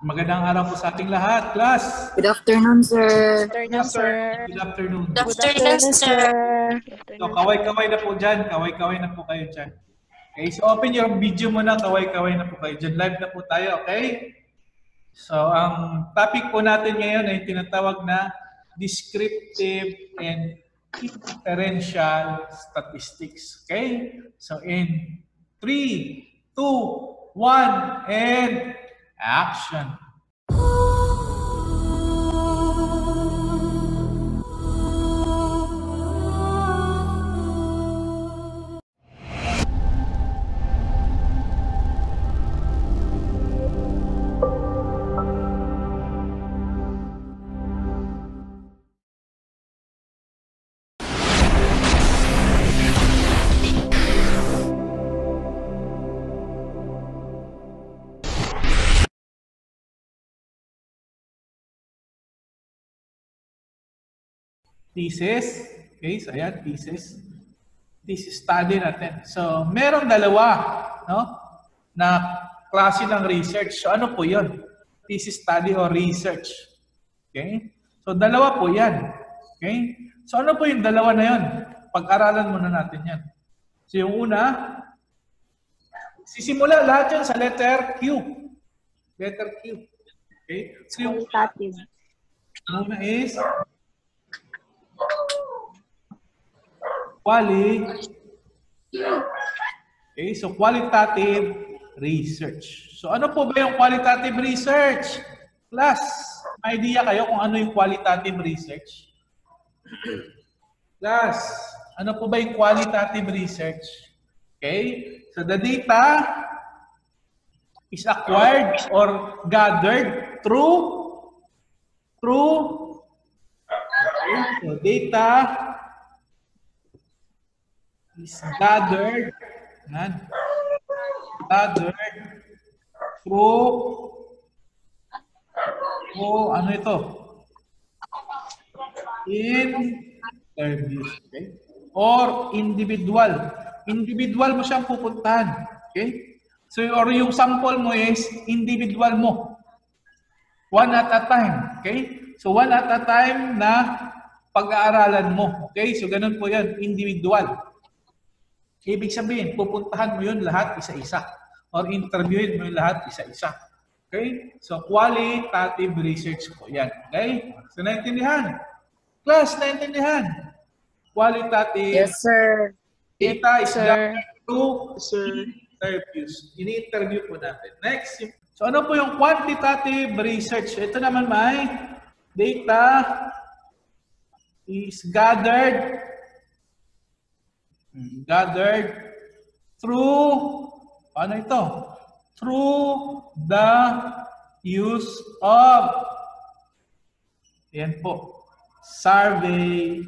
Magandang araw po sa ating lahat, class. Good afternoon, sir. Good afternoon. Good afternoon, sir. So, kaway-kaway na po dyan. Kaway-kaway na po kayo dyan. Okay, so open your video muna. Kaway-kaway na po kayo dyan. Live na po tayo, okay? So, ang topic po natin ngayon ay tinatawag na descriptive and inferential statistics. Okay? So, in 3, 2, 1, and action. Thesis. Okay, so ayan, thesis. Thesis study natin. So, merong dalawa, no? Na klase ng research. So, ano po yun? Thesis study or research. Okay? So, dalawa po yan. Okay? So, ano po yung dalawa na yun? Pag-aralan muna natin yan. So, yung una, sisimula lahat yan sa letter Q. Letter Q. Okay? So, yung una is okay, so qualitative research. So ano po ba yung qualitative research? Class, may idea kayo kung ano yung qualitative research? Class, ano po ba yung qualitative research? Okay, so the data is acquired or gathered through so data is gathered through ano ito? Interviews, okay? Or individual. Individual mo siyang pupuntahan, okay? So or yung sample mo is individual mo. One at a time, okay? So one at a time na pag-aaralan mo, okay? So ganun po 'yan, individual. Ibig sabihin, pupuntahan mo yun lahat isa-isa. Or interviewin mo yun lahat isa-isa. Okay? So, qualitative research po yan. Okay? So, naintindihan? Class, naintindihan? Qualitative. Yes, sir. Data is gathered through interviews. Ini-interview po natin. Next. So, ano po yung quantitative research? Ito naman may data is gathered through, ano ito? Through the use of, yan po, survey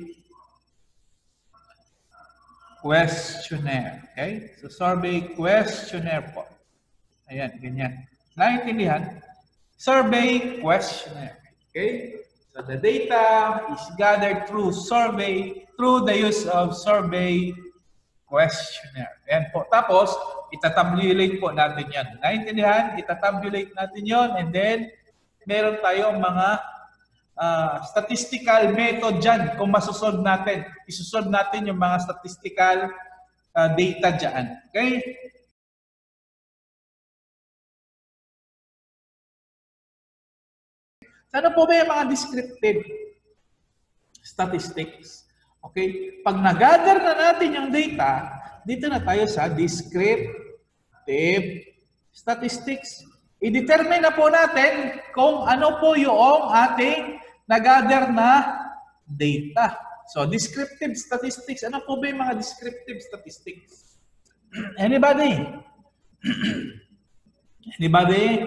questionnaire. Okay? So, survey questionnaire po. Ayan, ganyan. Naintindihan? Survey questionnaire. Okay? So, the data is gathered through the use of survey questionnaire. Ayan po. Tapos, itatabulate po natin yan. Naintindihan? Itatabulate natin yon, and then, meron tayong mga statistical method dyan kung masusolve natin. Isusolve natin yung mga statistical data dyan. Okay? Ano po ba yung mga descriptive statistics? Okay? Pag nag-gather na natin yung data, dito na tayo sa descriptive statistics. I-determine na po natin kung ano po yung ating nag-gather na data. So, descriptive statistics. Ano po ba yung mga descriptive statistics? Anybody? Anybody?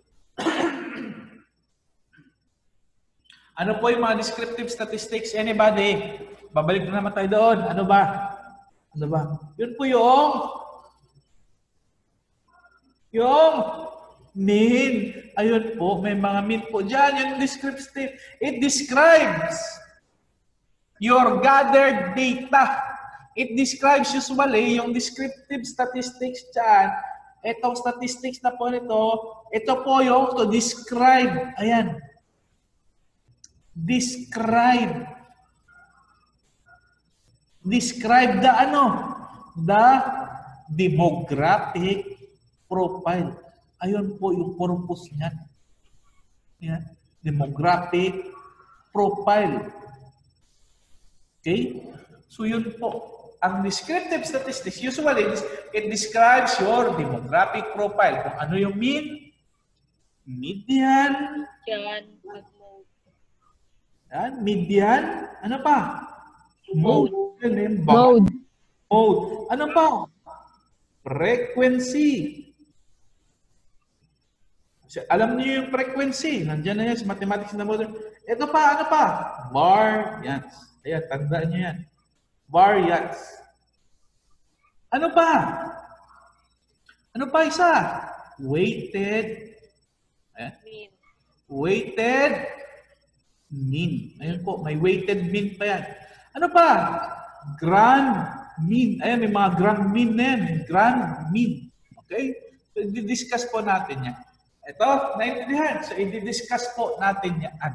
Ano po yung mga descriptive statistics? Anybody? Babalik na naman tayo doon. Ano ba? Ano ba? Yun po yung mean. Ayun po, may mga mean po dyan. Yung descriptive. It describes your gathered data. It describes usually yung descriptive statistics dyan Itong statistics na po nito, ito po yung to describe. Ayan. Describe. Describe the ano? The demographic profile. Ayun po yung purpose niyan. Yan. Demographic profile. Okay? So yun po. Ang descriptive statistics, usually, it describes your demographic profile. Kung ano yung mean, median, yan, median, ano pa? Mode. Mode. Mode. Ano pa? Frequency. Alam niyo yung frequency. Nandiyan na yan sa mathematics na model. Ito pa, ano pa? Variance. Ayan, tandaan niyo yan. Variance. Ano pa? Ano pa isa? Weighted. Ayan. Weighted mean. Ayan po, may weighted mean pa yan. Ano pa? Grand mean. Ayan, may mga grand mean na yan. Grand mean. Okay? So, i-discuss po natin yan. Ito, naintindihan. So, i-discuss po natin yan.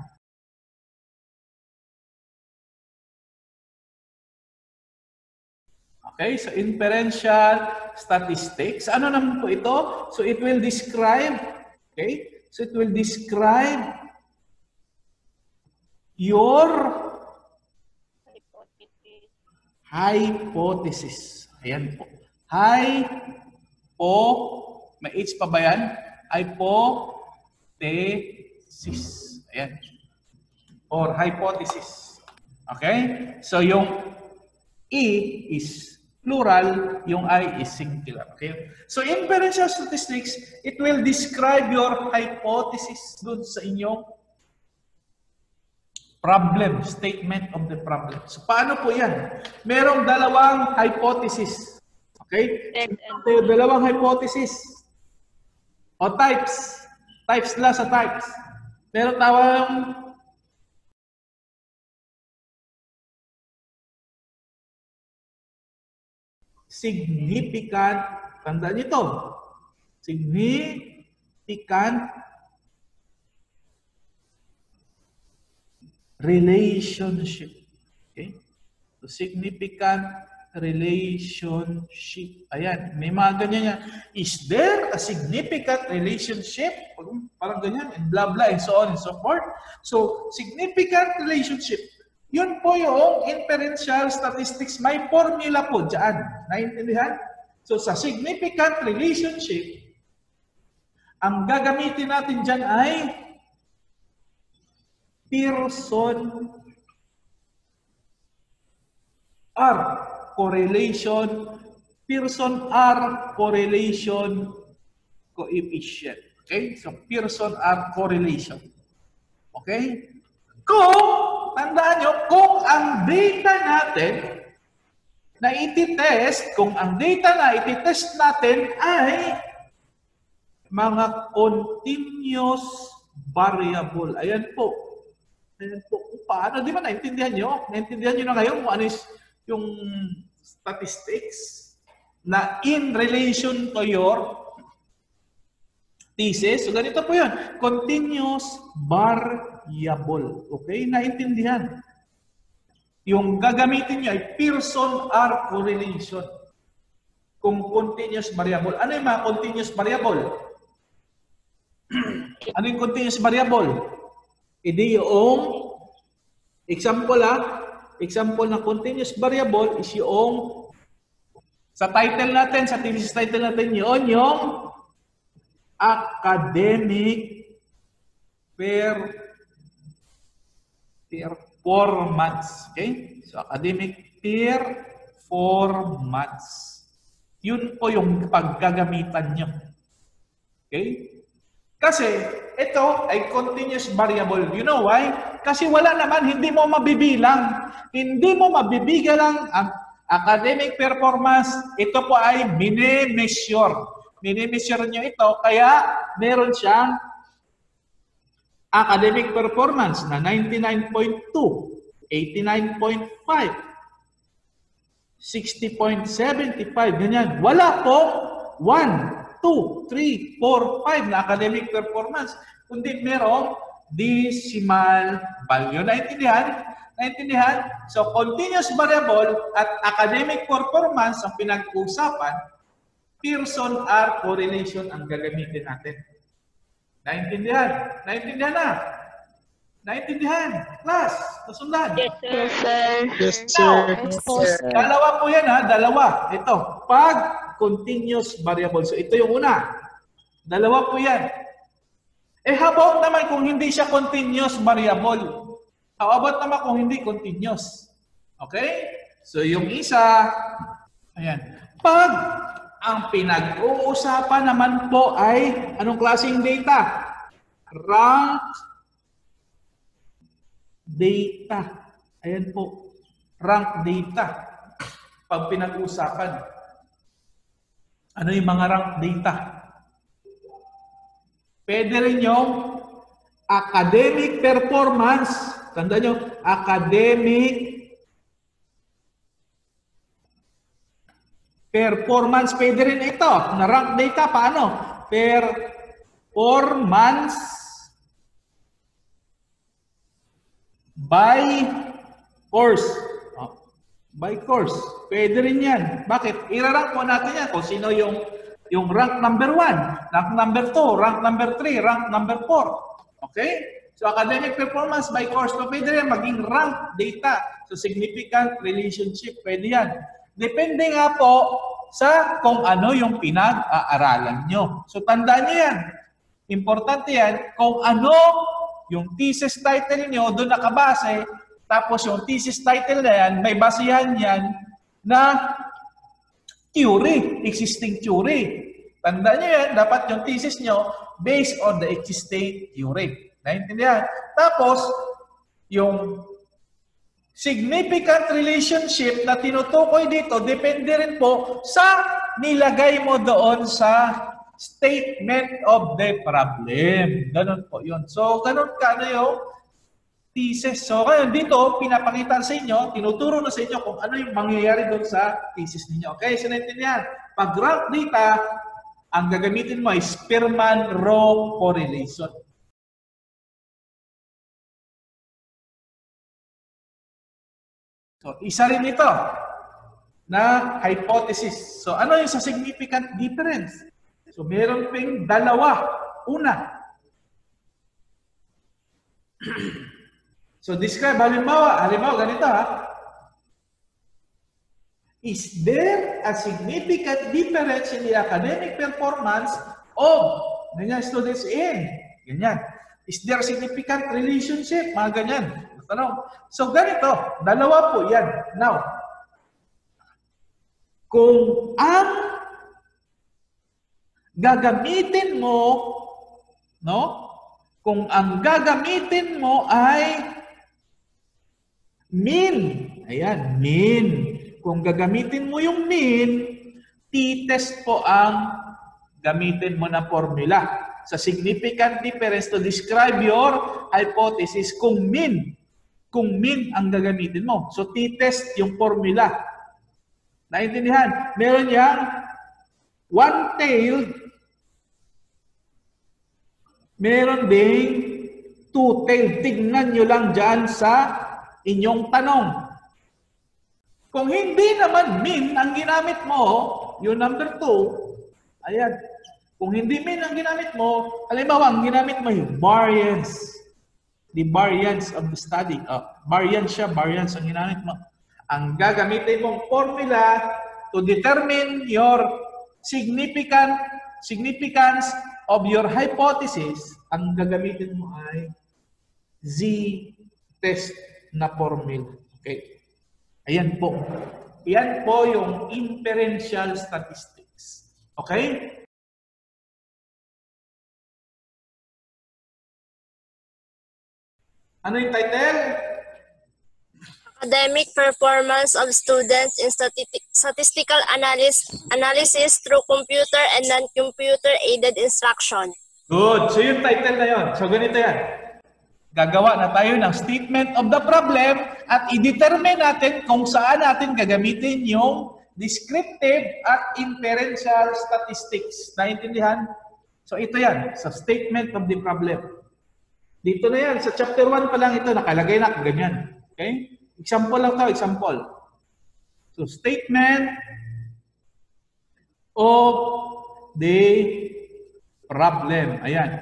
Okay, so inferential statistics. Ano naman po ito? So it will describe, okay? So it will describe your hypothesis. Ayan po. May H pa ba yan? Hypothesis. Ayan. Or hypothesis. Okay? So yung E is plural, yung I is singular. Okay? So inferential statistics, it will describe your hypothesis dun sa inyong problem, statement of the problem. So paano po yan? Merong dalawang hypothesis. Okay? So, dalawang hypothesis. O types. Types lang sa types. Meron tawag significant, tandaan nyo ito, significant relationship. Okay? So, significant relationship. Ayan, may mga ganyan yan. Is there a significant relationship? Parang ganyan, and blah blah, and so on and so forth. So, significant relationship. Yun po yung inferential statistics. May formula po dyan. Naintindihan? So, sa significant relationship, ang gagamitin natin dyan ay Pearson R correlation, Pearson R correlation coefficient. Okay? So, Pearson R correlation. Okay? Tandaan nyo, kung ang data natin na ititest, kung ang data na ititest natin ay mga continuous variable. Ayan po. Ayan po. Paano? Di ba naintindihan nyo? Naintindihan nyo na ngayon kung ano yung statistics na in relation to your thesis. So, ganito po yun. Continuous variable. Okay? Naintindihan. Yung gagamitin nyo ay Pearson R correlation. Kung continuous variable. Ano yung mga continuous variable? Ano yung continuous variable? Hindi yung example example na continuous variable is yung sa title natin, sa thesis title natin yun, yung academic performance. Okay? So, academic performance. Yun po yung paggagamitan nyo. Okay? Kasi, ito ay continuous variable. You know why? Kasi wala naman, hindi mo mabibilang. Hindi mo mabibilang ang academic performance. Ito po ay mini-measure. Mini-measure nyo ito, kaya meron siyang academic performance na 99.2, 89.5, 60.75, ganyan. Wala po 1. 2, 3, 4, 5 na academic performance, kundi merong decimal value. Naintindihan? Naintindihan? So, continuous variable at academic performance ang pinag-uusapan, Pearson R correlation ang gagamitin natin. Naintindihan? Naintindihan na? Naintindihan? Class, nasundan? Yes, sir. Yes, sir. Yes, sir. Dalawa po yan ha, dalawa. Ito, pag continuous variable. So ito yung una. Dalawa po yan. Eh how about naman kung hindi siya continuous variable? How about naman kung hindi continuous? Okay? So yung isa, ayan. Pag ang pinag-uusapan naman po ay anong klaseng data? Rank data. Ayan po. Rank data. Pag pinag-usapan. Ano yung mga rank data? Pwede rin yung academic performance. Tandaan nyo, academic performance. Pwede rin ito. Na rank data, paano? Performance by course. By course. Pwede rin yan. Bakit? Irarank po natin yan kung sino yung rank number 1, rank number 2, rank number 3, rank number 4. Okay? So, academic performance by course. So, pwede rin maging rank data. So, significant relationship. Pwede yan. Depende nga po sa kung ano yung pinag-aaralan nyo. So, tandaan nyo yan. Importante yan. Kung ano yung thesis title nyo, doon nakabase. Tapos yung thesis title na yan, may basihan yan na theory, existing theory. Tandaan nyo yan, dapat yung thesis nyo based on the existing theory. Naintindihan? Tapos, yung significant relationship na tinutukoy dito, depende rin po sa nilagay mo doon sa statement of the problem. Ganun po yun. So, ganun ka na yung thesis. So, ngayon dito, pinapakita sa inyo, tinuturo na sa inyo kung ano yung mangyayari doon sa thesis ninyo. Okay, so naintindihan. Pag rank data, ang gagamitin mo ay Spearman-Rowe correlation. So, isa rin ito na hypothesis. So, ano yung sa significant difference? So, meron ping dalawa. Una, so, describe, halimbawa ganito ha. Is there a significant difference in the academic performance of ganyan, students in? Ganyan. Is there a significant relationship? Mga ganyan. Tanong. So, ganito. Dalawa po yan. Now, kung ang gagamitin mo, no? Kung ang gagamitin mo ay mean. Ayan, mean. Kung gagamitin mo yung mean, t-test po ang gamitin mo na formula. Sa significant difference to describe your hypothesis, kung mean ang gagamitin mo. So, t-test yung formula. Naintindihan? Meron yang one-tailed, meron ding two-tailed. Tignan nyo lang dyan sa inyong tanong. Kung hindi naman mean ang ginamit mo, yung number 2, ayan. Kung hindi mean ang ginamit mo, halimbawa, ang ginamit mo yung variance. The variance of the study. Variance siya, variance ang ginamit mo. Ang gagamitin mong formula to determine your significance of your hypothesis, ang gagamitin mo ay z-test na formula. Okay. Ayan po. Yan po yung inferential statistics. Okay? Ano yung title? Academic performance of students in statistical analysis through computer and non-computer aided instruction. Good. So yung title na yun. So ganito yan. Gagawa na tayo ng statement of the problem at i-determine natin kung saan natin gagamitin yung descriptive at inferential statistics. Naintindihan? So ito yan, sa statement of the problem. Dito na yan, sa chapter 1 pa lang ito, nakalagay na ganyan. Okay? Example lang to, example. So statement of the problem. Ayan.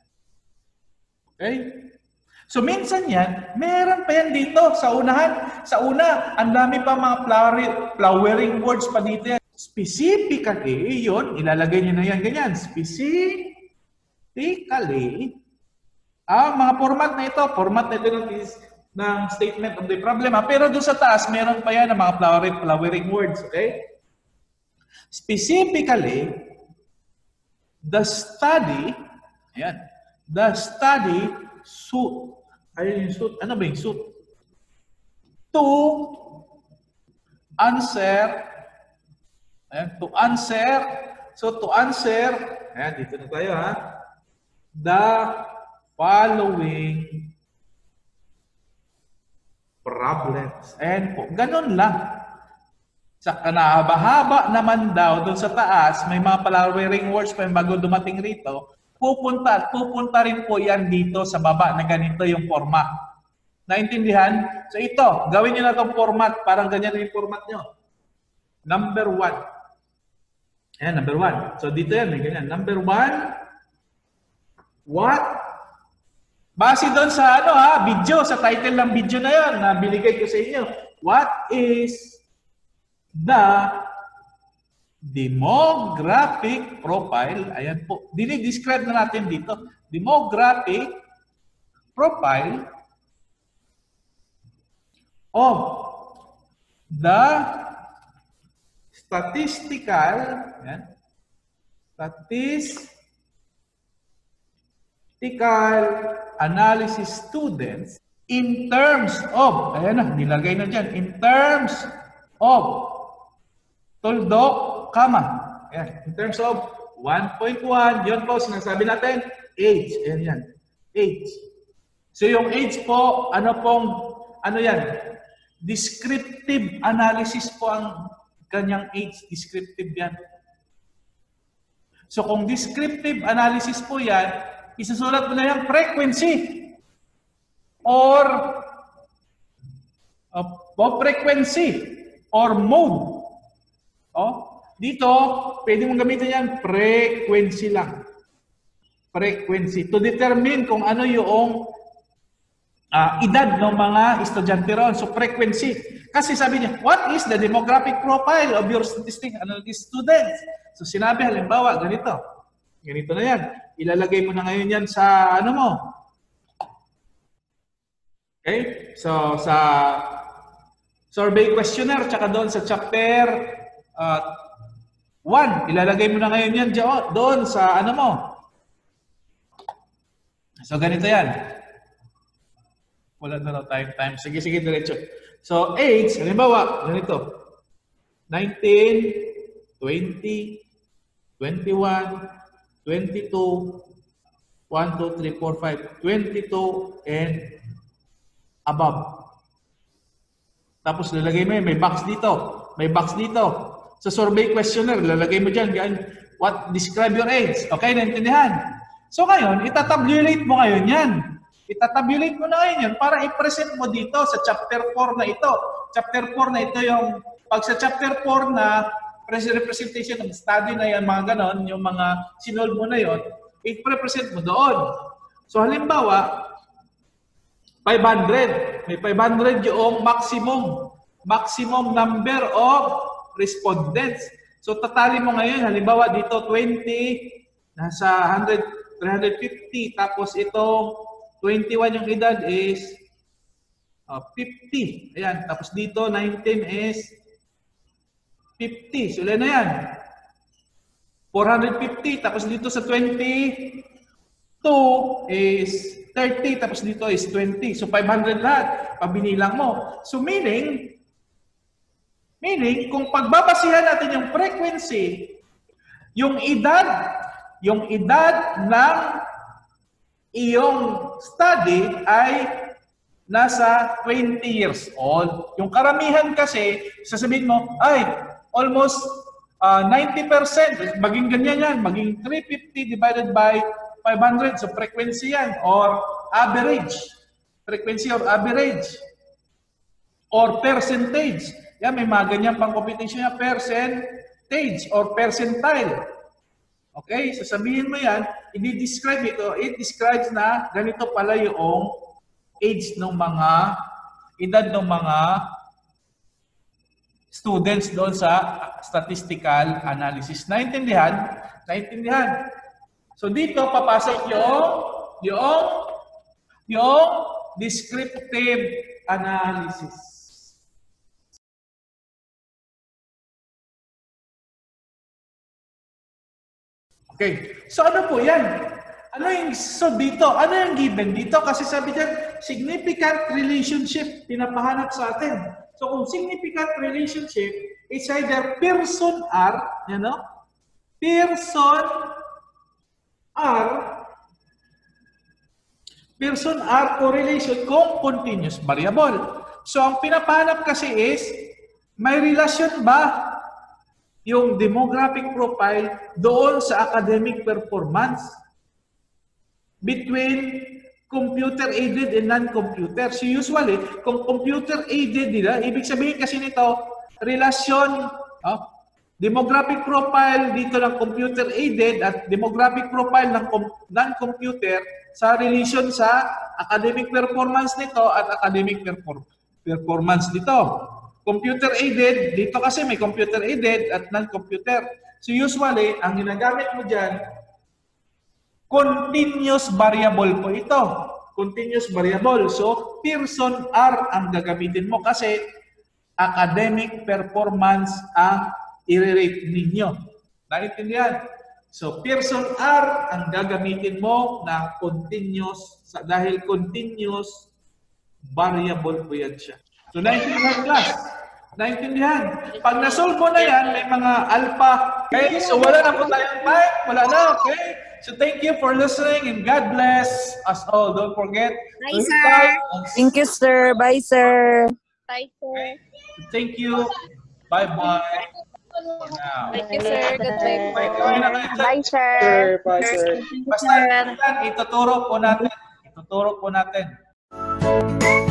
Okay? So minsan yan, meron pa yan dito sa unahan. Sa una, ang dami pa mga flowering words pa dito yan. Specifically, yun, ilalagay nyo na yan ganyan. Specifically, ang mga format na ito ng statement of the problem. Pero doon sa taas, meron pa yan ng mga flowering words. Okay? Specifically, the study suit. Ayun yung suit. Ano ba yung suit? To answer. Ayan, to answer. So, to answer. Ayan, dito na tayo ha. The following problems. Ayan po. Ganun lang. Sa kanahaba-haba naman daw, doon sa taas, may mga flowering words pa yung bago dumating rito. Pupunta rin po yan dito sa baba na ganito yung format. Naintindihan? So ito, gawin nyo na itong format. Parang ganyan yung format nyo. Number 1. Ayan, number 1. So dito yan, may ganyan. Number 1. What? Base doon sa video, sa title ng video na yan, na binigay ko sa inyo. What is the demographic profile? Ayan po. Dinidescribe na natin dito. Demographic profile of the statistical analysis students in terms of, ayan na, nilagay na dyan, in terms of tuldok, comma. Ayan. In terms of 1.1, yun po, sinasabi natin, age. Ayan yan. Age. So yung age po, ano yan? Descriptive analysis po ang kanyang age. Descriptive yan. So kung descriptive analysis po yan, isusulat mo na yung frequency or mode. Dito, pwede mong gamitin yan, frequency lang. Frequency. To determine kung ano yung edad ng mga estudyante ron. So, frequency. Kasi sabi niya, what is the demographic profile of your statistic analysis students? So, sinabi, halimbawa, ganito. Ganito na yan. Ilalagay mo na ngayon yan sa mo. Okay? So, sa survey questionnaire, tsaka doon sa chapter 1, ilalagay mo na ngayon yan doon sa mo. So, ganito yan. Wala na raw time. Sige, diretso. So, age, halimbawa, ganito. 19, 20, 21, 22, 1, 2, 3, 4, 5, 22, and above. Tapos lalagay mo may box dito. May box dito. Sa survey questionnaire, lalagay mo dyan, describe your age. Okay, naintindihan? So ngayon, itatabulate mo ngayon yan. Itatabulate mo na ngayon yan para i-present mo dito sa chapter 4 na ito. Chapter 4 na ito yung, pag sa chapter 4 na representation of study na yan, mga ganon, yung mga sinolve mo na yon, i-present mo doon. So halimbawa, 500. May 500 yung maximum number of respondents. So tatali mo ngayon, halimbawa dito 20, nasa 100, 350, tapos itong 21 yung edad is 50. Ayan, tapos dito 19 is 50. So ilan na yan? 450, tapos dito sa 22 is 30, tapos dito is 20. So 500 lahat, pabinilang mo. So meaning, kung pagbabasihan natin yung frequency, yung edad ng iyong study ay nasa 20 years old. Yung karamihan kasi, sasabihin mo, ay, almost 90%, maging ganyan yan, maging 350 divided by 500. So frequency yan, or average. Frequency or average. Or percentage. Yan, may mga ganyan pang computation yan, percentage or percentile. Okay, sasabihin mo yan, i-describe ito, it describes na ganito pala yung age ng mga, edad ng mga students doon sa statistical analysis. Naintindihan? Naintindihan. So dito papasok yung descriptive analysis. Okay. So ano po yan? So dito, ano yung given dito? Kasi sabi dyan, significant relationship pinapahanap sa atin. So kung significant relationship, it's either person R, person R correlation kung continuous variable. So ang pinapahanap kasi is, may relasyon ba yung demographic profile doon sa academic performance between computer-aided and non-computer. So usually, kung computer-aided nila, ibig sabihin kasi nito, relasyon, demographic profile dito ng computer-aided at demographic profile ng non-computer sa relation sa academic performance nito at academic performance nito. Computer-aided, dito kasi may computer-aided at non-computer. So usually, ang ginagamit mo dyan, continuous variable po ito. Continuous variable. So, person R ang gagamitin mo kasi academic performance ang i-rate ninyo. Naintindihan? So, person R ang gagamitin mo na continuous dahil continuous variable po yan siya. So, naintindihan class? Naintindihan? Pag nasolve mo na yan, may mga alpha. Okay? So, wala na po tayong time. Wala na, okay? So, thank you for listening and God bless us all. Don't forget. Bye, sir. Thank you, sir. Bye, sir. Bye, sir. Thank you. Bye-bye. For now. Thank you, sir. Goodbye po. Bye, sir. Bye, sir. Basta, ituturo po natin.